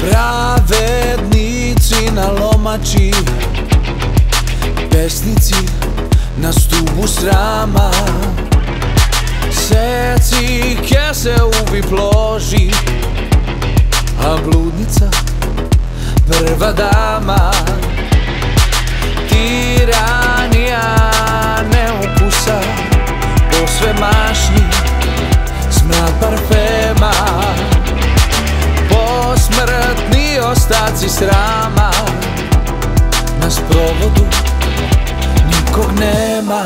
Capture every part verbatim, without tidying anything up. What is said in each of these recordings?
Pravednici na lomači, pesnici na stubu srama, seci kese ubi ploži, a bludnica prva dama. Tiranija neukusa, posve mašni smrad parfema, posmrtni ostaci srama, na sprovodu nikog nema.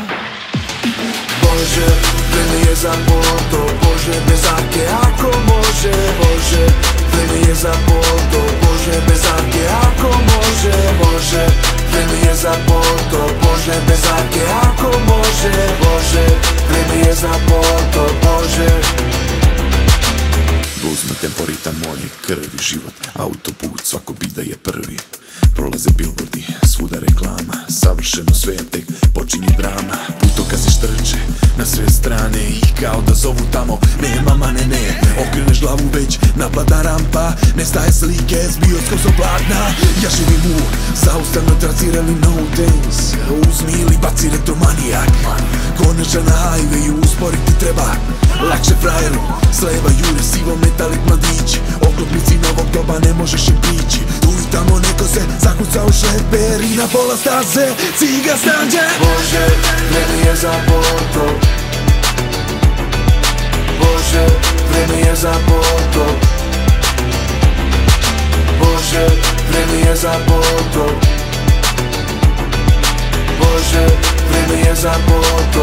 Bože, vreme je za poto, Bože, bez arke ako može. Bože, vreme je za poto, Bože, bez arke ako može. Bože, vreme je za poto, Bože, bez arke ako može. Bože, vreme je za poto, Bože. Bluzno tempo, ritam, moj krvi život, autoput, svako bit da je prvi. Prolaze billboardi, svuda reklama, savršeno sve tek počinje drama. Putokazi štrče na sve strane i kao da zovu tamo, nema mane ne. Okreneš glavu već napada rampa, nestaje slike s bioskopskog platna. Ja živim u zaustavno tracirali no days, uzmi ili baci retromanijak. Koneža na highwayu, usporiti treba, lakše frajeru, s leva jure sivo metalik mladić. Oklopnici novog doba ne možeš im prići, tu i tamo neko se zakuca u šleper i na pola staze ciga snađe. Bože, vreme je za poto, Bože, vreme je za poto, Bože, vreme je za poto, Bože, vreme je za poto.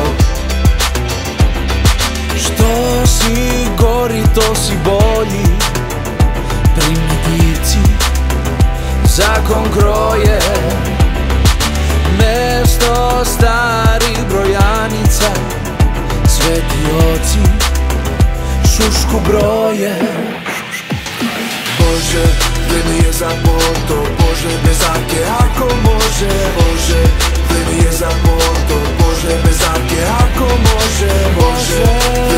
Što si gori, to si bolji, primitivci zakon kroje, mesto starih brojanica, sveti oci šušku broje. Bože, vreme je za poto, Bože, bez arke ako može. Bože, vreme je za poto, Bože, bez arke ako može. Bože,